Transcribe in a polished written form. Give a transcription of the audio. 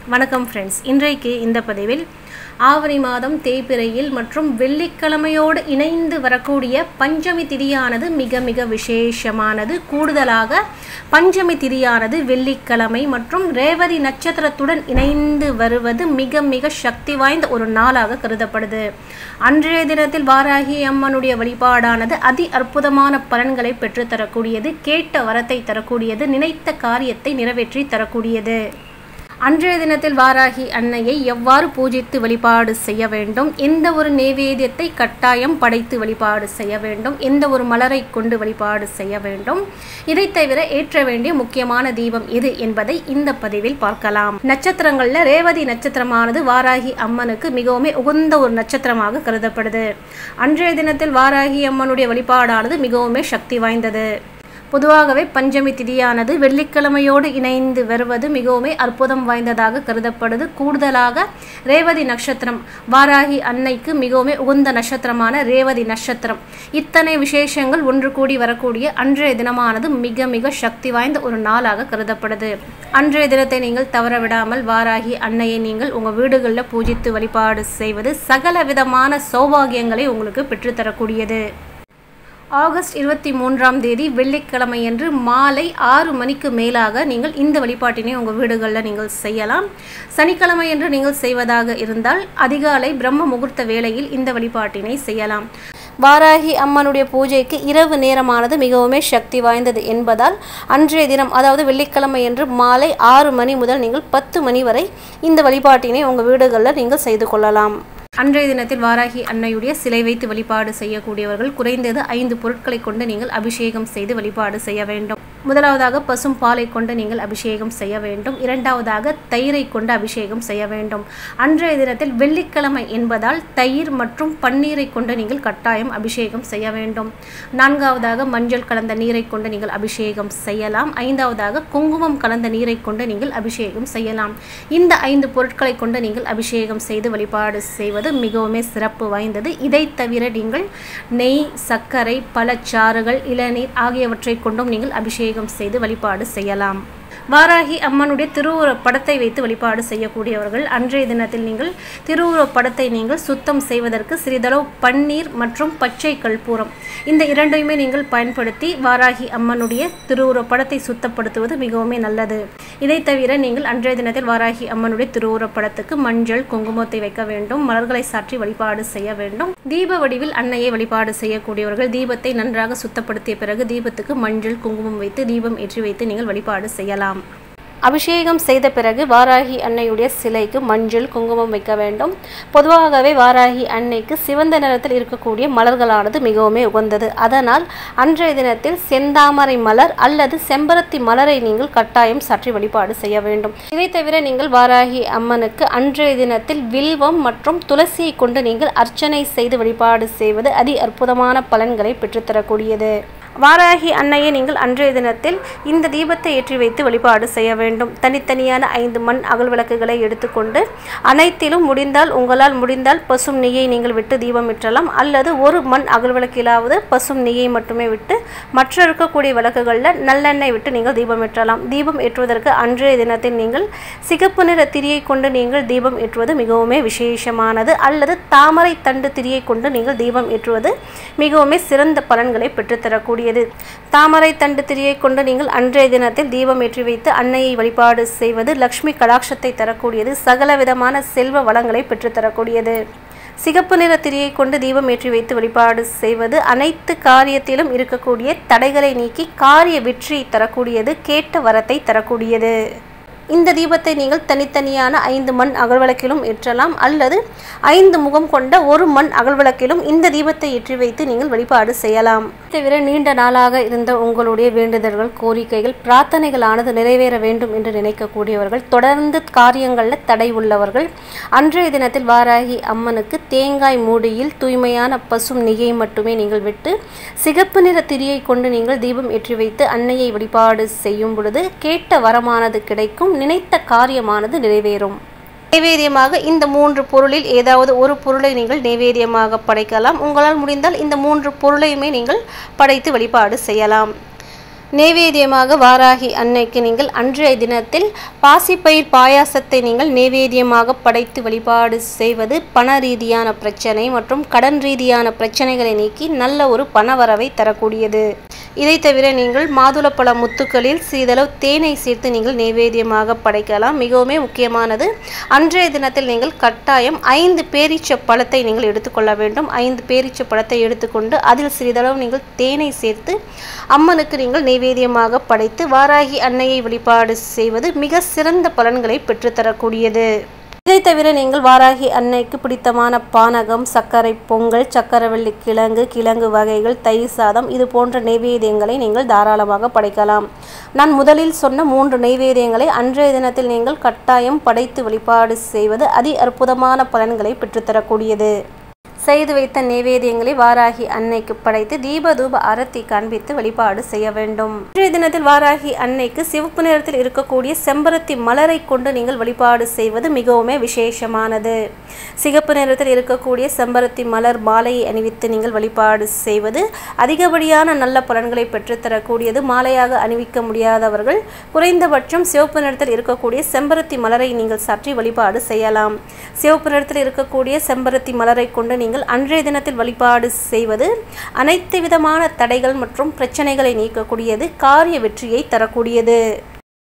வணக்கம் ஃப்ரெண்ட்ஸ், இன்றைக்கு இந்த பதிவில் ஆவணி மாதம் தேய்பிறையில் மற்றும் வெள்ளிக்கிழமையோடு இணைந்து வரக்கூடிய பஞ்சமி திதியானது மிக மிக விசேஷமானது. கூடுதலாக பஞ்சமி திதியானது வெள்ளிக்கிழமை மற்றும் ரேவதி நட்சத்திரத்துடன் இணைந்து வருவது மிக மிக சக்தி வாய்ந்த ஒரு நாளாக கருதப்படுது. அன்றைய தினத்தில் வாராகி அம்மனுடைய வழிபாடானது அதி அற்புதமான பலன்களை பெற்றுத்தரக்கூடியது, கேட்ட வரத்தை தரக்கூடியது, நினைத்த காரியத்தை நிறைவேற்றி தரக்கூடியது. அன்றைய தினத்தில் வாராகி அன்னையை எவ்வாறு பூஜித்து வழிபாடு செய்ய வேண்டும், எந்த ஒரு நைவேத்தியத்தை கட்டாயம் படைத்து வழிபாடு செய்ய வேண்டும், எந்த ஒரு மலரை கொண்டு வழிபாடு செய்ய வேண்டும், இதை தவிர ஏற்ற வேண்டிய முக்கியமான தீபம் எது என்பதை இந்த பதிவில் பார்க்கலாம். நட்சத்திரங்கள்ல ரேவதி நட்சத்திரமானது வாராகி அம்மனுக்கு மிகவும் உகந்த ஒரு நட்சத்திரமாக கருதப்படுது. அன்றைய தினத்தில் வாராகி அம்மனுடைய வழிபாடானது மிகவும் சக்தி வாய்ந்தது. பொதுவாகவே பஞ்சமி திதியானது வெள்ளிக்கிழமையோடு இணைந்து வருவது மிகவும் அற்புதம் வாய்ந்ததாக கருதப்படுது. கூடுதலாக ரேவதி நட்சத்திரம் வாராகி அன்னைக்கு மிகவும் உகந்த நட்சத்திரமான ரேவதி நட்சத்திரம், இத்தனை விசேஷங்கள் ஒன்று கூடி வரக்கூடிய அன்றைய தினமானது மிக மிக சக்தி வாய்ந்த ஒரு நாளாக கருதப்படுது. அன்றைய தினத்தை நீங்கள் தவற விடாமல் வாராகி அன்னையை நீங்கள் உங்கள் வீடுகளில் பூஜித்து வழிபாடு செய்வது சகல விதமான சௌபாகியங்களை உங்களுக்கு பெற்றுத்தரக்கூடியது. ஆகஸ்ட் 23ஆம் தேதி வெள்ளிக்கிழமையன்று மாலை 6 மணிக்கு மேலாக நீங்கள் இந்த வழிபாட்டினை உங்கள் வீடுகளில் நீங்கள் செய்யலாம். சனிக்கிழமையன்று நீங்கள் செய்வதாக இருந்தால் அதிகாலை பிரம்ம முகூர்த்த வேளையில் இந்த வழிபாட்டினை செய்யலாம். வாராகி அம்மனுடைய பூஜைக்கு இரவு நேரமானது மிகவும் சக்தி வாய்ந்தது என்பதால் அன்றைய தினம், அதாவது வெள்ளிக்கிழமையன்று மாலை 6 மணி முதல் நீங்கள் 10 மணி வரை இந்த வழிபாட்டினை உங்கள் வீடுகளில் நீங்கள் செய்து கொள்ளலாம். அன்றைய தினத்தில் வாராகி அன்னையுடைய சிலை வைத்து வழிபாடு செய்யக்கூடியவர்கள் குறைந்தது 5 பொருட்களை கொண்டு நீங்கள் அபிஷேகம் செய்து வழிபாடு செய்ய வேண்டும். முதலாவதாக பசும் பாலை கொண்டு நீங்கள் அபிஷேகம் செய்ய வேண்டும். இரண்டாவதாக தயிரை கொண்டு அபிஷேகம் செய்ய வேண்டும். அன்றைய தினத்தில் வெள்ளிக்கிழமை என்பதால் தயிர் மற்றும் பன்னீரை கொண்டு நீங்கள் கட்டாயம் அபிஷேகம் செய்ய வேண்டும். நான்காவதாக மஞ்சள் கலந்த நீரை கொண்டு நீங்கள் அபிஷேகம் செய்யலாம். ஐந்தாவதாக குங்குமம் கலந்த நீரை கொண்டு நீங்கள் அபிஷேகம் செய்யலாம். இந்த 5 பொருட்களை கொண்டு நீங்கள் அபிஷேகம் செய்து வழிபாடு செய்வது மிகவும் சிறப்பு வாய்ந்தது. இதை தவிர நீங்கள் நெய், சர்க்கரை, பழச்சாறுகள், இளநீர் ஆகியவற்றை கொண்டும் நீங்கள் அபிஷேகம் செய்து வழிபாடு செய்யலாம். வாராகி அம்மனுடைய திருவுருவப் படத்தை வைத்து வழிபாடு செய்யக்கூடியவர்கள் அன்றைய தினத்தில் நீங்கள் திருவுருவப் படத்தை நீங்கள் சுத்தம் செய்வதற்கு சிறிதளவு பன்னீர் மற்றும் பச்சை கற்பூரம் இந்த இரண்டையுமே நீங்கள் பயன்படுத்தி வாராகி அம்மனுடைய திருவுருவப் படத்தை சுத்தப்படுத்துவது மிகவும் நல்லது. இதை தவிர நீங்கள் அன்றைய தினத்தில் வாராகி அம்மனுடைய திருவுருவப் படத்துக்கு மஞ்சள், குங்குமத்தை வைக்க வேண்டும், மலர்களை சாற்றி வழிபாடு செய்ய வேண்டும். தீப வடிவில் அன்னையை வழிபாடு செய்யக்கூடியவர்கள் தீபத்தை நன்றாக சுத்தப்படுத்திய பிறகு தீபத்துக்கு மஞ்சள், குங்குமம் வைத்து தீபம் ஏற்றி வைத்து நீங்கள் வழிபாடு செய்யலாம். அபிஷேகம் செய்த பிறகு வாராகி அன்னையுடைய சிலைக்கு மஞ்சள், குங்குமம் வைக்க வேண்டும். பொதுவாகவே வாராகி அன்னைக்கு சிவந்த நிறத்தில் இருக்கக்கூடிய மலர்களானது மிகவும் உகந்தது. அதனால் அன்றைய தினத்தில் செந்தாமரை மலர் அல்லது செம்பருத்தி மலரை நீங்கள் கட்டாயம் சாற்றி வழிபாடு செய்ய வேண்டும். இதை தவிர நீங்கள் வாராகி அம்மனுக்கு அன்றைய தினத்தில் வில்வம் மற்றும் துளசியை கொண்டு நீங்கள் அர்ச்சனை செய்து வழிபாடு செய்வது அதி அற்புதமான பலன்களை பெற்றுத்தரக்கூடியது. வாராகி அன்னையை நீங்கள் அன்றைய தினத்தில் இந்த தீபத்தை ஏற்றி வைத்து வழிபாடு செய்ய வேண்டும். தனித்தனியான 5 மண் அகல் விளக்குகளை எடுத்துக்கொண்டு அனைத்திலும் உங்களால் முடிந்தால் பசும் நெய்யை நீங்கள் விட்டு தீபம் ஏற்றலாம். அல்லது 1 மண் அகல் விளக்கிலாவது பசும் நெய்யை மட்டுமே விட்டு மற்ற இருக்கக்கூடிய விளக்குகளில் நல்லெண்ணெய் விட்டு நீங்கள் தீபம் ஏற்றலாம். தீபம் ஏற்றுவதற்கு அன்றைய தினத்தில் நீங்கள் சிகப்பு நிற திரியை கொண்டு நீங்கள் தீபம் ஏற்றுவது மிகவும் விசேஷமானது. அல்லது தாமரை தண்டு திரியை கொண்டு நீங்கள் தீபம் ஏற்றுவது மிகவும் சிறந்த பலன்களை பெற்றுத்தரக்கூடிய. தாமரை தண்டு திரியை கொண்டு நீங்கள் அன்றைய தினத்தில் தீபம் ஏற்றி வைத்து அன்னையை வழிபாடு செய்வது லக்ஷ்மி கடாட்சத்தை தரக்கூடியது, சகல விதமான செல்வ வளங்களை பெற்றுத்தரக்கூடியது. சிகப்பு நிற திரியை கொண்டு தீபம் ஏற்றி வைத்து வழிபாடு செய்வது அனைத்து காரியத்திலும் இருக்கக்கூடிய தடைகளை நீக்கி காரிய வெற்றி தரக்கூடியது, கேட்ட வரத்தை தரக்கூடியது. இந்த தீபத்தை நீங்கள் தனித்தனியான 5 மண் அகல்விளக்கிலும் ஏற்றலாம். அல்லது 5 முகம் கொண்ட 1 மண் அகல்விளக்கிலும் இந்த தீபத்தை ஏற்றி வைத்து நீங்கள் வழிபாடு செய்யலாம். தவிர நீண்ட நாளாக இருந்த உங்களுடைய வேண்டுதல்கள், கோரிக்கைகள், பிரார்த்தனைகளானது நிறைவேற வேண்டும் என்று நினைக்கக்கூடியவர்கள், தொடர்ந்து காரியங்களில் தடை உள்ளவர்கள் அன்றைய தினத்தில் வாராகி அம்மனுக்கு தேங்காய் மூடியில் தூய்மையான பசும் நெய்யை மட்டுமே நீங்கள் விட்டு சிகப்பு நிற திரியை கொண்டு நீங்கள் தீபம் ஏற்றி வைத்து அன்னையை வழிபாடு செய்யும் பொழுது கேட்ட வரமானது கிடைக்கும், நினைத்த காரியமானது நிறைவேறும். நைவேத்தியமாக இந்த 3 பொருளில் ஏதாவது ஒரு பொருளை நீங்கள் நைவேத்தியமாக படைக்கலாம். உங்களால் முடிந்தால் இந்த 3 பொருளையுமே நீங்கள் படைத்து வழிபாடு செய்யலாம். நைவேத்தியமாக வாராகி அன்னைக்கு நீங்கள் அன்றைய தினத்தில் பாசிப்பயிர் பாயாசத்தை நீங்கள் நைவேத்தியமாக படைத்து வழிபாடு செய்வது பண ரீதியான பிரச்சனை மற்றும் கடன் ரீதியான பிரச்சனைகளை நீக்கி நல்ல ஒரு பணவரவை தரக்கூடியது. இதை தவிர நீங்கள் மாதுளப்பழ முத்துக்களில் சிறிதளவு தேனை சேர்த்து நீங்கள் நைவேத்தியமாக படைக்கலாம். மிகவும் முக்கியமானது, அன்றைய தினத்தில் நீங்கள் கட்டாயம் 5 பேரீச்ச பழத்தை நீங்கள் எடுத்துக்கொள்ள வேண்டும். 5 பேரீச்ச பழத்தை எடுத்துக்கொண்டு அதில் சிறிதளவு நீங்கள் தேனை சேர்த்து அம்மனுக்கு நீங்கள் நைவேத்தியமாக படைத்து வாராகி அன்னையை வழிபாடு செய்வது மிக சிறந்த பலன்களை பெற்றுத்தரக்கூடியது. இதை தவிர நீங்கள் வாராகி அன்னைக்கு பிடித்தமான பானகம், சர்க்கரை பொங்கல், சக்கரவள்ளி கிழங்கு, கிழங்கு வகைகள், தயிர் சாதம் இது போன்ற நைவேத்தியங்களை நீங்கள் தாராளமாக படைக்கலாம். நான் முதலில் சொன்ன 3 நைவேத்தியங்களை அன்றைய தினத்தில் நீங்கள் கட்டாயம் படைத்து வழிபாடு செய்வது அதி அற்புதமான பலன்களை பெற்றுத்தரக்கூடியது. செய்து வைத்த நைவேத்தியங்களை வாராகி அன்னைக்கு படைத்து தீப தூப ஆரத்தி காண்பித்து வழிபாடு செய்ய வேண்டும். இன்றைய தினத்தில் வாராகி அன்னைக்கு சிவப்பு நிறத்தில் இருக்கக்கூடிய செம்பருத்தி மலரை கொண்டு நீங்கள் வழிபாடு செய்வது மிகவும் விசேஷமானது. சிகப்பு நிறத்தில் இருக்கக்கூடிய செம்பருத்தி மலர் மாலையை அணிவித்து நீங்கள் வழிபாடு செய்வது அதிகப்படியான நல்ல பலன்களை பெற்றுத்தரக்கூடியது. மாலையாக அணிவிக்க முடியாதவர்கள் குறைந்தபட்சம் சிவப்பு நிறத்தில் இருக்கக்கூடிய செம்பருத்தி மலரை நீங்கள் சாற்றி வழிபாடு செய்யலாம். சிவப்பு நிறத்தில் இருக்கக்கூடிய செம்பருத்தி மலரை கொண்டு நீங்கள் அன்றைய தினத்தில் வழிபாடு செய்வது அனைத்து விதமான தடைகள் மற்றும் பிரச்சனைகளை நீக்கக்கூடியது, காரிய வெற்றியை தரக்கூடியது.